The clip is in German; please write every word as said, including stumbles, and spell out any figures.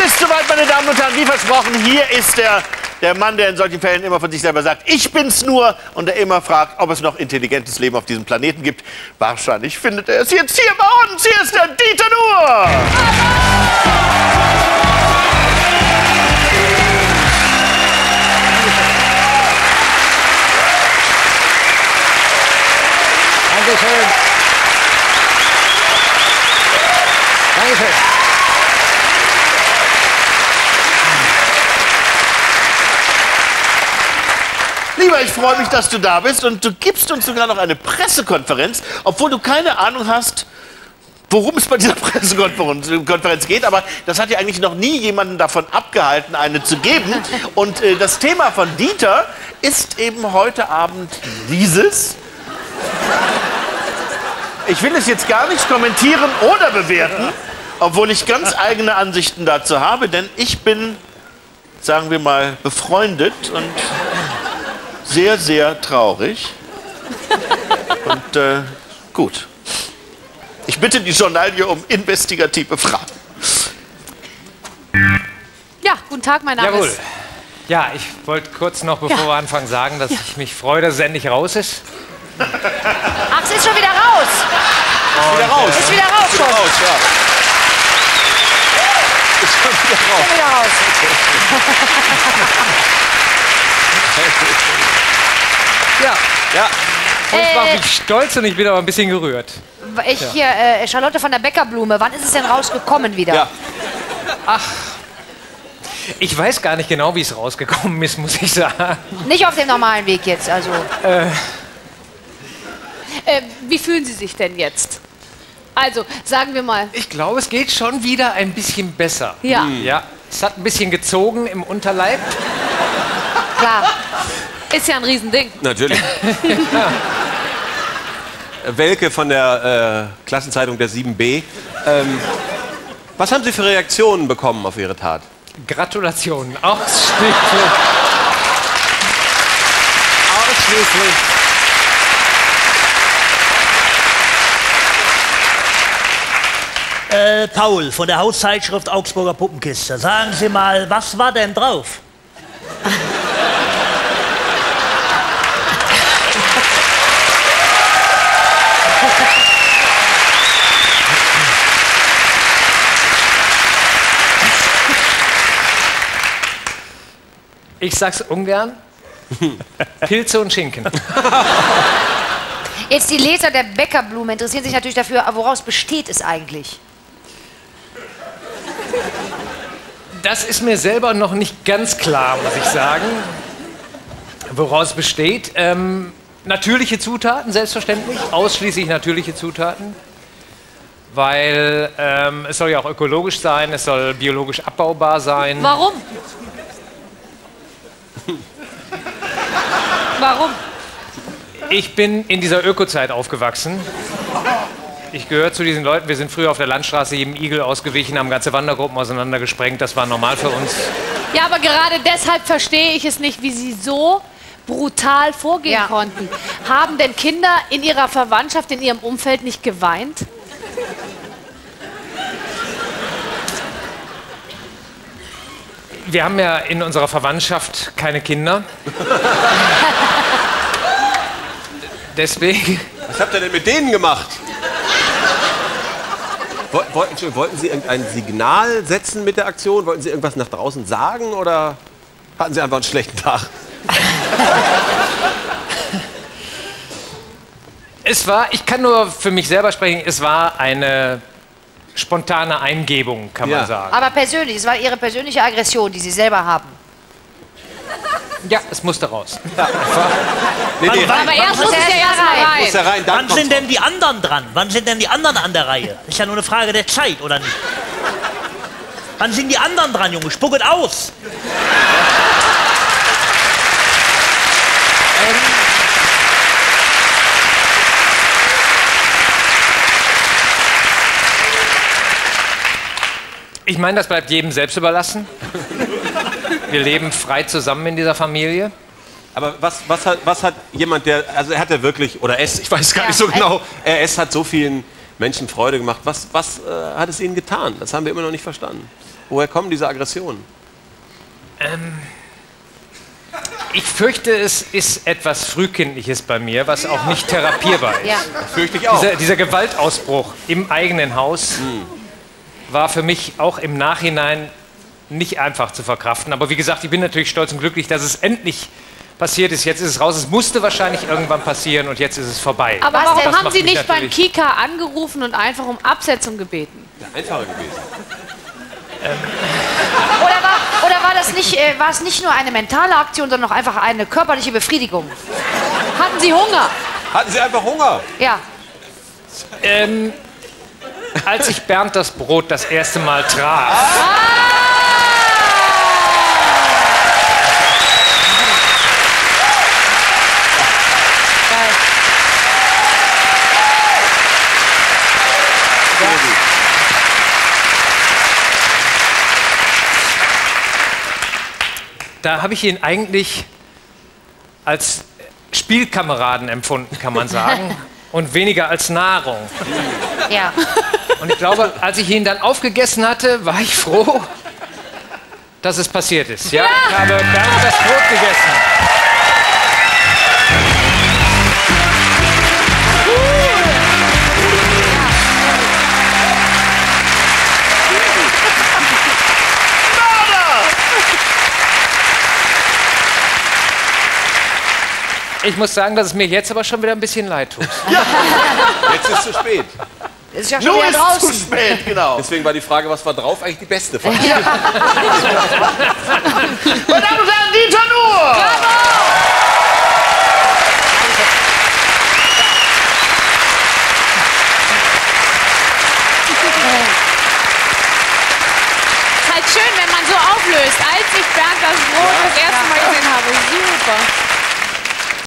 ist soweit, meine Damen und Herren, wie versprochen, hier ist der, der Mann, der in solchen Fällen immer von sich selber sagt, ich bin's nur, und der immer fragt, ob es noch intelligentes Leben auf diesem Planeten gibt. Wahrscheinlich findet er es jetzt hier bei uns. Hier ist der Dieter Nuhr. Dankeschön. Dankeschön. Lieber, ich freue mich, dass du da bist, und du gibst uns sogar noch eine Pressekonferenz, obwohl du keine Ahnung hast, worum es bei dieser Pressekonferenz geht. Aber das hat ja eigentlich noch nie jemanden davon abgehalten, eine zu geben. Und äh, das Thema von Dieter ist eben heute Abend dieses. Ich will es jetzt gar nicht kommentieren oder bewerten, obwohl ich ganz eigene Ansichten dazu habe, denn ich bin, sagen wir mal, befreundet und sehr, sehr traurig. Und äh, gut. Ich bitte die Journalie um investigative Fragen. Ja, guten Tag, mein Name Jawohl. ist... Ja, ich wollte kurz noch, bevor Ja. wir anfangen, sagen, dass Ja. ich mich freue, dass es endlich raus ist. Ach, es ist schon wieder raus. Ist wieder raus. Ist wieder raus schon. Raus, ja. Ist schon wieder raus. Schon wieder raus. Ja, ja. Und ich war Äh. mich stolz und ich bin aber ein bisschen gerührt. Ich hier, äh, Charlotte von der Bäckerblume. Wann ist es denn rausgekommen wieder? Ja. Ich weiß gar nicht genau, wie es rausgekommen ist, muss ich sagen. Nicht auf dem normalen Weg jetzt, also. Äh, wie fühlen Sie sich denn jetzt? Also, sagen wir mal. Ich glaube, es geht schon wieder ein bisschen besser. Ja. Ja, es hat ein bisschen gezogen im Unterleib. Klar. Ist ja ein Riesending. Natürlich. Welke von der äh, Klassenzeitung der sieben B. Ähm, was haben Sie für Reaktionen bekommen auf Ihre Tat? Gratulationen. Ausschließlich. Ausschließlich. Äh, Paul von der Hauszeitschrift Augsburger Puppenkiste. Sagen Sie mal, was war denn drauf? Ich sag's ungern. Pilze und Schinken. Jetzt die Leser der Bäckerblume interessieren sich natürlich dafür, woraus besteht es eigentlich? Das ist mir selber noch nicht ganz klar, muss ich sagen. Woraus besteht? Ähm, natürliche Zutaten, selbstverständlich. Ausschließlich natürliche Zutaten. Weil ähm, es soll ja auch ökologisch sein, es soll biologisch abbaubar sein. Warum? Warum? Ich bin in dieser Ökozeit aufgewachsen. Ich gehöre zu diesen Leuten. Wir sind früher auf der Landstraße jedem Igel ausgewichen, haben ganze Wandergruppen auseinandergesprengt. Das war normal für uns. Ja, aber gerade deshalb verstehe ich es nicht, wie Sie so brutal vorgehen Ja. konnten. Haben denn Kinder in ihrer Verwandtschaft, in ihrem Umfeld nicht geweint? Wir haben ja in unserer Verwandtschaft keine Kinder. Deswegen. Was habt ihr denn mit denen gemacht? Woll- Wollten, wollten Sie irgendein Signal setzen mit der Aktion? Wollten Sie irgendwas nach draußen sagen oder hatten Sie einfach einen schlechten Tag? Es war, ich kann nur für mich selber sprechen, es war eine spontane Eingebung, kann Ja. man sagen. Aber persönlich, es war Ihre persönliche Aggression, die Sie selber haben. Ja, es musste raus. Nee, nee, Wann- Aber erst wann- muss es ja erst mal rein. muss ja rein, dann Wann kommt's sind denn die anderen dran? Wann sind denn die anderen an der Reihe? Ist ja nur eine Frage der Zeit, oder nicht? Wann sind die anderen dran, Junge? Spucket aus! Ich meine, das bleibt jedem selbst überlassen. Wir leben frei zusammen in dieser Familie. Aber was, was, hat, was hat jemand, der, also er hat ja wirklich, oder es, ich weiß gar Ja, nicht so es- genau, er, es hat so vielen Menschen Freude gemacht. Was, was äh, hat es ihnen getan? Das haben wir immer noch nicht verstanden. Woher kommen diese Aggressionen? Ähm, ich fürchte, es ist etwas Frühkindliches bei mir, was auch nicht therapierbar ist. Ja. Das fürchte ich auch. Dieser, dieser Gewaltausbruch im eigenen Haus war für mich auch im Nachhinein nicht einfach zu verkraften. Aber wie gesagt, ich bin natürlich stolz und glücklich, dass es endlich passiert ist. Jetzt ist es raus. Es musste wahrscheinlich irgendwann passieren und jetzt ist es vorbei. Aber Was warum denn? Das haben macht Sie mich nicht beim natürlich- Kika angerufen und einfach um Absetzung gebeten? Einfacher gewesen. Oder war, oder war das nicht, äh, war es nicht nur eine mentale Aktion, sondern auch einfach eine körperliche Befriedigung? Hatten Sie Hunger? Hatten Sie einfach Hunger? Ja. Ähm, als ich Bernd das Brot das erste Mal traf, Geil. da habe ich ihn eigentlich als Spielkameraden empfunden, kann man sagen, und weniger als Nahrung. Ja. Und ich glaube, als ich ihn dann aufgegessen hatte, war ich froh, dass es passiert ist. Ja, ich habe Bernd das Brot gegessen. Ich muss sagen, dass es mir jetzt aber schon wieder ein bisschen leid tut. Jetzt ist es zu spät. Ist ja schon Nun wieder ist zu draußen. spät, genau. Deswegen war die Frage, was war drauf, eigentlich die beste Frage. Meine Damen und Herren, Dieter Nuhr! Ist halt schön, wenn man so auflöst.